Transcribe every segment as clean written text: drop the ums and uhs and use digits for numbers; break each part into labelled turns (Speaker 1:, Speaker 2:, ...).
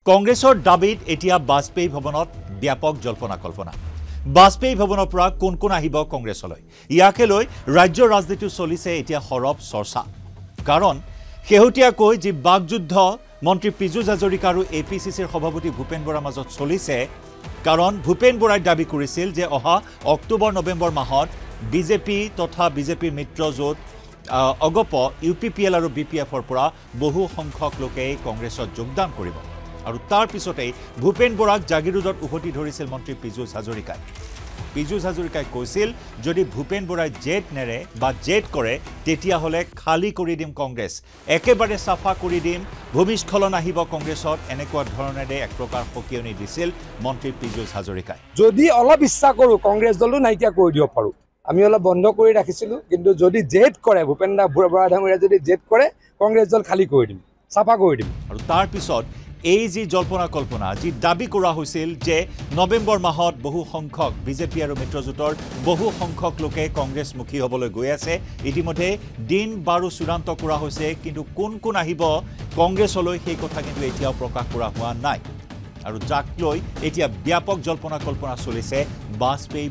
Speaker 1: কংগ্ৰেছৰ দাবীত এতিয়া বাজপেয়ী ভৱনত ব্যাপক জল্পনা কল্পনা বাজপেয়ী ভৱনৰ পৰা কোন কোন আহিব কংগ্ৰেছলৈ ইয়াকে লৈ ৰাজ্যৰ ৰাজনীতি চলিছে এতিয়া হৰব চৰ্চা কাৰণ শেহতীয়াকৈ যি বাগযুদ্ধ মন্ত্ৰী পিজুষ হাজৰিকা আৰু এপিচিচিৰ সভাপতি ভূপেন বৰাৰ মাজত চলিছে কাৰণ ভূপেন বৰাই দাবী কৰিছিল যে অহা অক্টোবৰ নৱেম্বৰ মাহত বিজেপি তথা বিজেপিৰ মিত্ৰ জোট অগপ ইউপিপিএল আৰু বিপিএফৰ পৰা বহু সংখ্যক লোকে কংগ্ৰেছত যোগদান কৰিব আৰু তাৰ পিছতে ভূপেন বৰাক জাগিৰোডত উভতি ধৰিছিল মন্ত্ৰী পিজুষ হাজৰিকাই কৈছিল যদি ভূপেন বৰাই জেট নেৰে বা জেট কৰে তেতিয়া হলে খালি কৰি দিম কংগ্ৰেছ একেবাৰে সাফা কৰি দিম ভূমিস্খলন আহিব কংগ্ৰেছত এনেকুৱা ধৰণেৰে এক প্ৰকাৰ সকিয়নি দিছিল মন্ত্ৰী পিজুষ হাজৰিকাই
Speaker 2: যদি অলপ ইচ্ছা কৰো কংগ্ৰেছ দলটো নাইকিয়া কৰি দিব পাৰো আমি অলপ বন্ধ কৰি ৰাখিছিলো কিন্তু যদি জেট কৰে ভূপেন বৰা ডাঙৰীয়া যদি জেট কৰে কংগ্ৰেছ দল খালি কৰি দিম সাফা কৰি দিম
Speaker 1: আৰু তাৰ পিছত এই যি জল্পনা কল্পনা যি দাবী কৰা হৈছিল যে নৱেম্বৰ মাহত বহু সংখ্যক বিজেপি আৰু মিত্ৰজোঁটৰ বহু সংখ্যক লোকে কংগ্ৰেছমুখী হ'বলৈ গৈ আছে ইতিমধ্যে দিন বাৰো চূড়ান্ত কৰা হৈছে কিন্তু কোন কোন আহিব কংগ্ৰেছলৈ সেই কথা কিন্তু এতিয়াও প্ৰকাশ কৰা হোৱা নাই আৰু যাক লৈ এতিয়া ব্যাপক জল্পনা কল্পনা চলিছে বাজপেয়ী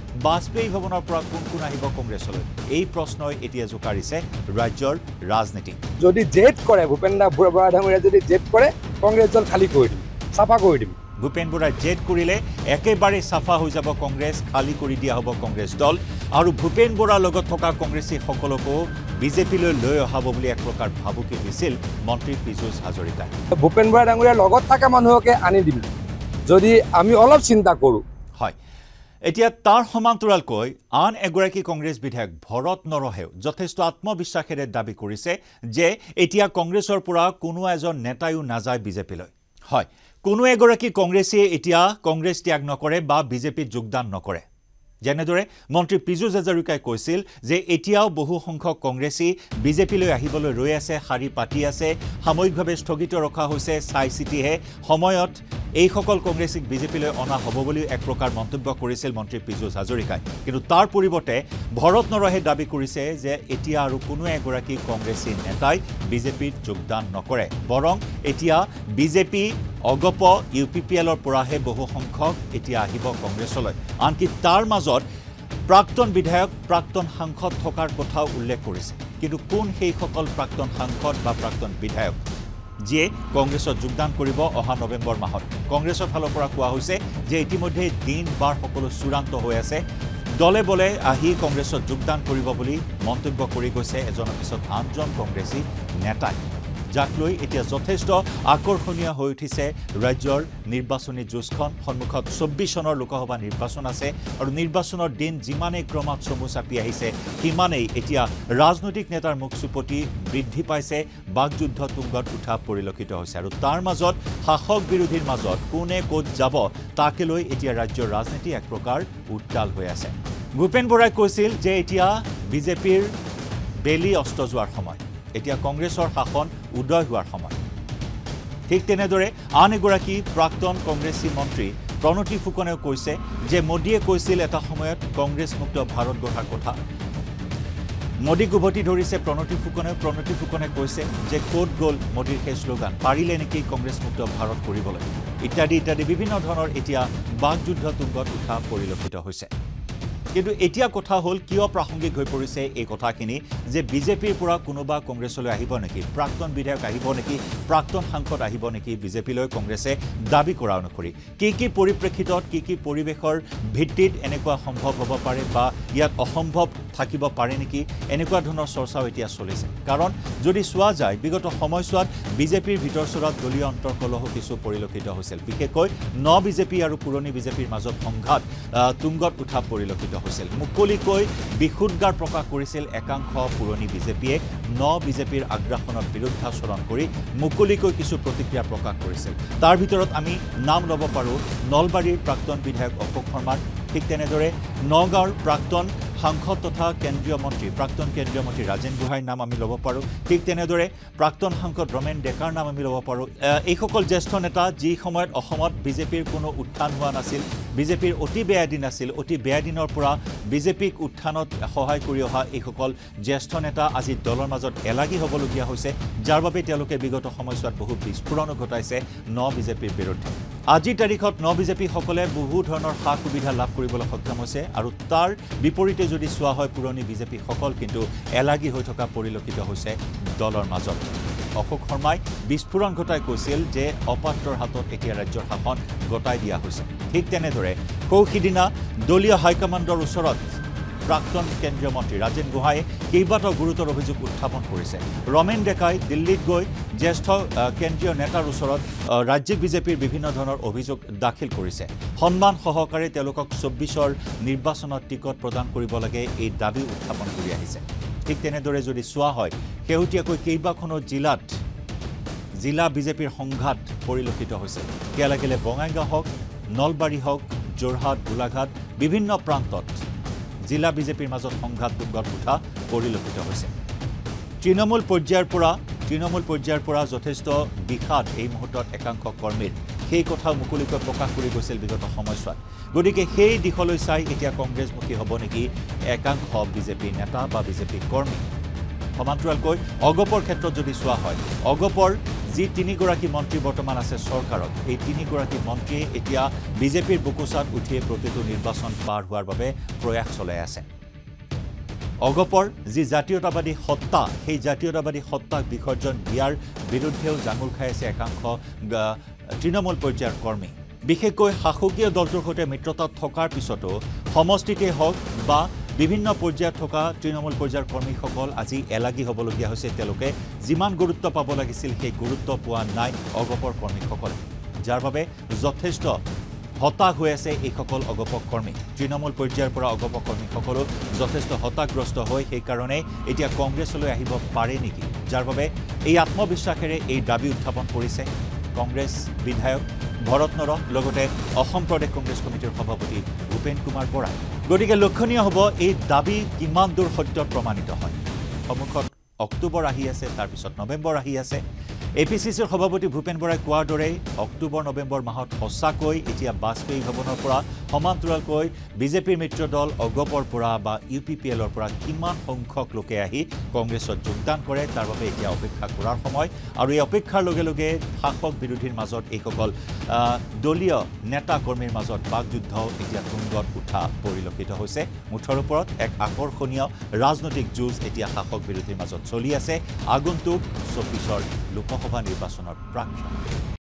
Speaker 1: ভৱনৰ পৰা কোন কোন আহিব কংগ্ৰেছলৈ এই প্ৰশ্নই এতিয়া জোকাৰিছে ৰাজ্যৰ ৰাজনীতি
Speaker 2: যদি জেট কৰে ভূপেন বৰা ডাঙৰীয়া যদি জেট কৰে কংগ্ৰেছ দল খালি কৰি দিম সাফা কৰি দিম
Speaker 1: ভূপেন বৰাই জেট কৰিলে একেবাৰে সাফা হৈ যাব কংগ্ৰেছ খালি কৰি দিয়া হ'ব কংগ্ৰেছ দল আৰু ভূপেন বৰাৰ লগত থকা কংগ্ৰেছী সকলকো বিজেপিলৈ লৈ অহাব বুলি এক প্ৰকাৰ ভাবুকি দিছিল মন্ত্ৰী পিজুষ হাজৰিকাই
Speaker 2: ভূপেন বৰা ডাঙৰীয়াৰ লগত থকা মানুহকে আনি দিম যদি আমি অলপ চিন্তা কৰোঁ
Speaker 1: হয় এতিয়া তাৰ সমান্তৰালকৈ আন এগৰাকী কংগ্ৰেছ বিধায়ক ভৰত নৰহেও যথেষ্ট আত্মবিশ্বাসেৰে দাবী কৰিছে যে এতিয়া কংগ্ৰেছৰ পৰা কোনো এজন নেতায়ো নাযায় বিজেপিলৈ হয় কোনো এগৰাকী কংগ্ৰেছীয়ে এতিয়া কংগ্ৰেছ ত্যাগ নকৰে বা বিজেপিত যোগদান নকৰে যেনেদৰে মন্ত্ৰী পিজুষ হাজৰিকাই কৈছিল যে এতিয়াও বহু সংখ্যক কংগ্ৰেছী বিজেপিলৈ আহিবলৈ ৰৈ আছে শাৰী পাতি আছে সাময়িকভাৱে স্থগিত ৰখা হৈছে চাই চিতিহে সময়ত এই সকল কংগ্ৰেছীক বিজেপিলৈ অনা হ'ব বুলি এক প্ৰকাৰ মন্তব্য কৰিছিল মন্ত্ৰী পিজুষ হাজৰিকাই কিন্তু তাৰ পৰিৱৰ্তে ভৰত নৰহে দাবী কৰিছে যে এতিয়া আৰু কোনো এগৰাকী কংগ্ৰেছী নেতাই বিজেপিত যোগদান নকৰে বৰং এতিয়া বিজেপি অগপ ইউপিপিএলৰ পৰাহে বহু সংখ্যক এতিয়া আহিব কংগ্ৰেছলৈ আনকি তাৰ মাজত প্ৰাক্তন বিধায়ক প্ৰাক্তন সাংসদ থকাৰ কথাও উল্লেখ কৰিছে কিন্তু কোন সেই সকল প্ৰাক্তন সাংসদ বা প্ৰাক্তন বিধায়ক যিয়ে কংগ্ৰেছত যোগদান কৰিব অহা নৱেম্বৰ মাহত কংগ্ৰেছৰ ফালৰ পৰা কোৱা হৈছে যে ইতিমধ্যে দিন বাৰ সকলো চূড়ান্ত হৈ আছে দলে বলে আহি কংগ্ৰেছত যোগদান কৰিব বুলি মন্তব্য কৰি গৈছে এজনৰ পিছত আনজন কংগ্ৰেছী নেতাই যাক লৈ এতিয়া যথেষ্ট আকৰ্ষণীয় হৈ উঠিছে ৰাজ্যৰ নিৰ্বাচনী যুঁজখন সন্মুখত 24 চনৰ লোকসভা নিৰ্বাচন আছে আৰু নিৰ্বাচনৰ দিন যিমানেই ক্ৰমাৎ চমু চাপি আহিছে সিমানেই এতিয়া ৰাজনৈতিক নেতাৰ মুখচুপতি বৃদ্ধি পাইছে বাগযুদ্ধ তুংগত উঠা পৰিলক্ষিত হৈছে আৰু তাৰ মাজত শাসক বিৰোধীৰ মাজত কোনে ক'ত যাব তাকে লৈ এতিয়া ৰাজ্যৰ ৰাজনীতি এক প্ৰকাৰ উত্তাল হৈ আছে ভূপেন বৰাই কৈছিল যে এতিয়া বিজেপিৰ বেলি অস্ত যোৱাৰ সময় এতিয়া কংগ্ৰেছৰ শাসন উদয় হোৱাৰ সময় ঠিক তেনেদৰে আন এগৰাকী প্ৰাক্তন কংগ্ৰেছী মন্ত্ৰী প্ৰণতি ফুকনেও কৈছে যে মোদীয়ে কৈছিল এটা সময়ত কংগ্ৰেছ মুক্ত ভাৰত গঢ়াৰ কথা মোদীক উভতি ধৰিছে প্ৰণতি ফুকনে কৈছে যে ক'ত গ'ল মোদীৰ সেই শ্লোগান পাৰিলে নেকি কংগ্ৰেছ মুক্ত ভাৰত কৰিবলৈ ইত্যাদি বিভিন্ন ধৰণৰ এতিয়া বাগযুদ্ধ তুংগত উঠা পৰিলক্ষিত হৈছে কিন্তু এতিয়া কথা হল কিয় প্ৰাসংগিক হৈ পৰিছে এই কথাখিনি যে বিজেপিৰ পৰা কোনোবা কংগ্ৰেছলৈ আহিব নেকি প্ৰাক্তন বিধায়ক আহিব নেকি প্ৰাক্তন সাংসদ আহিব নেকি বিজেপিলৈ কংগ্ৰেছে দাবী কৰা অনুসৰি কি পৰিপ্ৰেক্ষিতত কি পৰিৱেশৰ ভিত্তিত এনেকুৱা সম্ভৱ হ'ব পাৰে বা ইয়াত অসম্ভৱ থাকিব পাৰে নেকি এনেকুৱা ধৰণৰ চৰ্চাও এতিয়া চলিছে কাৰণ যদি চোৱা যায় বিগত সময়ছোৱাত বিজেপিৰ ভিতৰচৰাত দলীয় অন্তৰ্কলহ কিছু পৰিলক্ষিত হৈছিল বিশেষকৈ বিজেপি আৰু পুৰণি বিজেপিৰ মাজত সংঘাত তুংগত উঠা পৰিলক্ষিত হৈছিল মুকলিকৈ বিশুদ্ধাৰ প্ৰকাশ কৰিছিল একাংশ পুৰণি বিজেপিয়ে বিজেপিৰ আগ্ৰাসনৰ বিৰুদ্ধাচৰণ কৰি মুকলিকৈ কিছু প্ৰতিক্ৰিয়া প্ৰকাশ কৰিছিল তাৰ ভিতৰত আমি নাম ল'ব পাৰোঁ নলবাৰীৰ প্ৰাক্তন বিধায়ক অশোক শৰ্মাৰ ঠিক তেনেদৰে নগাঁৱৰ প্ৰাক্তন সাংসদ তথা কেন্দ্ৰীয় মন্ত্ৰী প্ৰাক্তন কেন্দ্ৰীয় মন্ত্ৰী ৰাজেন গোহাঁইৰ নাম আমি ল'ব পাৰোঁ ঠিক তেনেদৰে প্ৰাক্তন সাংসদ ৰমেন ডেকাৰ নাম আমি ল'ব পাৰোঁ এইসকল জ্যেষ্ঠ নেতা যি সময়ত অসমত বিজেপিৰ কোনো উত্থান হোৱা নাছিল বিজেপিৰ অতি বেয়া দিন আছিল অতি বেয়া দিনৰ পৰা বিজেপিক উত্থানত সহায় কৰি অহা এইসকল জ্যেষ্ঠ নেতা আজি দলৰ মাজত এলাগী হ'বলগীয়া হৈছে যাৰ বাবে তেওঁলোকে বিগত সময়ছোৱাত বহু বিস্ফোৰণো ঘটাইছে ন বিজেপিৰ বিৰুদ্ধে আজিৰ তাৰিখত ন বিজেপি সকলে বহু ধৰণৰ সা সুবিধা লাভ কৰিবলৈ সক্ষম হৈছে আৰু তাৰ বিপৰীতে যদি চোৱা হয় পুৰণি বিজেপি সকল কিন্তু এলাগী হৈ থকা পৰিলক্ষিত হৈছে দলৰ মাজত অশোক শৰ্মাই বিস্ফোৰণ ঘটাই কৈছিল যে অপাত্ৰৰ হাতত এতিয়া ৰাজ্যৰ শাসন গতাই দিয়া হৈছে ঠিক তেনেদৰে কৌশিদিনা দলীয় হাইকমাণ্ডৰ ওচৰত প্ৰাক্তন কেন্দ্ৰীয় মন্ত্ৰী ৰাজেন গোহাঁইয়ে কেইবাটাও গুৰুতৰ অভিযোগ উত্থাপন কৰিছে ৰমেন ডেকাই দিল্লীত গৈ জ্যেষ্ঠ কেন্দ্ৰীয় নেতাৰ ওচৰত ৰাজ্যিক বিজেপিৰ বিভিন্ন ধৰণৰ অভিযোগ দাখিল কৰিছে সন্মান সহকাৰে তেওঁলোকক ২৪ৰ নিৰ্বাচনত টিকট প্ৰদান কৰিব লাগে এই দাবী উত্থাপন কৰি আহিছে ঠিক তেনেদৰে যদি চোৱা হয় শেহতীয়াকৈ কেইবাখনো জিলা বিজেপিৰ সংঘাত পৰিলক্ষিত হৈছে সেয়া লাগিলে বঙাইগাঁও হওক নলবাৰী হওক যোৰহাট গোলাঘাট বিভিন্ন প্ৰান্তত জিলা বিজেপিৰ মাজত সংঘাত গঢ় উঠা পৰিলক্ষিত হৈছে তৃণমূল পৰ্যায়ৰ পৰা যথেষ্ট বিষাদ এই মুহূৰ্তত একাংশ কৰ্মীৰ সেই কথা মুকলিকৈ প্ৰকাশ কৰি গৈছিল বিগত সময়ছোৱাত গতিকে সেই দিশলৈ চাই এতিয়া কংগ্ৰেছমুখী হ'ব নেকি একাংশ বিজেপি নেতা বা বিজেপি কৰ্মী সমান্তৰালকৈ অগপৰ ক্ষেত্ৰত যদি চোৱা হয় অগপৰ যি ৩গৰাকী মন্ত্ৰী বৰ্তমান আছে চৰকাৰত এই ৩গৰাকী মন্ত্ৰীয়ে এতিয়া বিজেপিৰ বুকুচাত উঠিয়ে প্ৰতিটো নিৰ্বাচন পাৰ হোৱাৰ বাবে প্ৰয়াস চলাই আছে অগপৰ যি জাতীয়তাবাদী সত্তা সেই জাতীয়তাবাদী সত্তাক বিসৰ্জন দিয়াৰ বিৰুদ্ধেও জাঙুৰ খাই আছে একাংশ তৃণমূল পৰ্যায়ৰ কৰ্মী বিশেষকৈ শাসকীয় দলটোৰ সৈতে মিত্ৰতাত থকাৰ পিছতো সমষ্টিতে হওক বা বিভিন্ন পৰ্যায়ত থকা তৃণমূল পৰ্যায়ৰ কৰ্মীসকল আজি এলাগী হ'বলগীয়া হৈছে তেওঁলোকে যিমান গুৰুত্ব পাব লাগিছিল সেই গুৰুত্ব পোৱা নাই অগপৰ কৰ্মীসকলে যাৰ বাবে যথেষ্ট হতাশ হৈ আছে এইসকল অগপ কৰ্মী তৃণমূল পৰ্যায়ৰ পৰা অগপ কৰ্মীসকলো যথেষ্ট হতাশগ্ৰস্ত হৈ সেইকাৰণে এতিয়া কংগ্ৰেছলৈ আহিব পাৰে নেকি যাৰ বাবে এই আত্মবিশ্বাসেৰে এই দাবী উত্থাপন কৰিছে কংগ্ৰেছ বিধায়ক ভৰত নৰহ লগতে অসম প্ৰদেশ কংগ্ৰেছ কমিটিৰ সভাপতি ভূপেন কুমাৰ বৰা গতিকে লক্ষণীয় হ'ব এই দাবী কিমান দূৰ সত্যত প্ৰমাণিত হয় সন্মুখত অক্টোবৰ আহি আছে তাৰপিছত নৱেম্বৰ আহি আছে এপিচিচিৰ সভাপতি ভূপেন বৰাই কোৱাৰ দৰেই অক্টোবৰ নৱেম্বৰ মাহত সঁচাকৈ এতিয়া বাজপেয়ী ভৱনৰ পৰা সমান্তৰালকৈ বিজেপিৰ মিত্ৰ দল অগপৰ পৰা বা ইউপিপিএলৰ পৰা কিমান সংখ্যক লোকে আহি কংগ্ৰেছত যোগদান কৰে তাৰ বাবে এতিয়া অপেক্ষা কৰাৰ সময় আৰু এই অপেক্ষাৰ লগে লগে শাসক বিৰোধীৰ মাজত এইসকল দলীয় নেতা কৰ্মীৰ মাজত বাকযুদ্ধ এতিয়া তুংগত উঠা পৰিলক্ষিত হৈছে মুঠৰ ওপৰত এক আকৰ্ষণীয় ৰাজনৈতিক যুঁজ এতিয়া শাসক বিৰোধীৰ মাজত চলি আছে আগন্তুক ২৪ৰ লোকসভা নিৰ্বাচনৰ প্ৰাক্ক্ষণ